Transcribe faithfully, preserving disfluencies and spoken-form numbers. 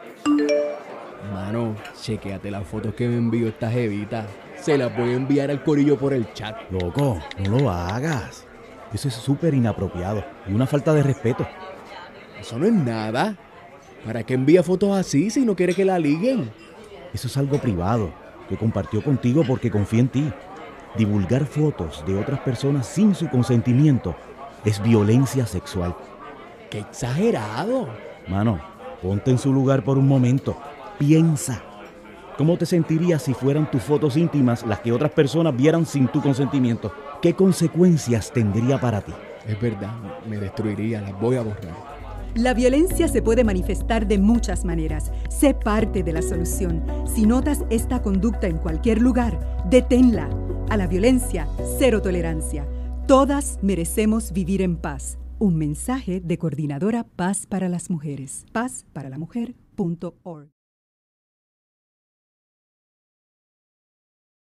Mano, chequéate las fotos que me envió esta jevita. Se las voy a enviar al corillo por el chat. Loco, no lo hagas. Eso es súper inapropiado y una falta de respeto. Eso no es nada. ¿Para qué envía fotos así si no quiere que la liguen? Eso es algo privado que compartió contigo porque confía en ti. Divulgar fotos de otras personas sin su consentimiento es violencia sexual. ¡Qué exagerado! Mano, ponte en su lugar por un momento. Piensa. ¿Cómo te sentirías si fueran tus fotos íntimas las que otras personas vieran sin tu consentimiento? ¿Qué consecuencias tendría para ti? Es verdad, me destruiría, las voy a borrar. La violencia se puede manifestar de muchas maneras. Sé parte de la solución. Si notas esta conducta en cualquier lugar, deténla. A la violencia, cero tolerancia. Todas merecemos vivir en paz. Un mensaje de Coordinadora Paz para las Mujeres. paz para la mujer punto org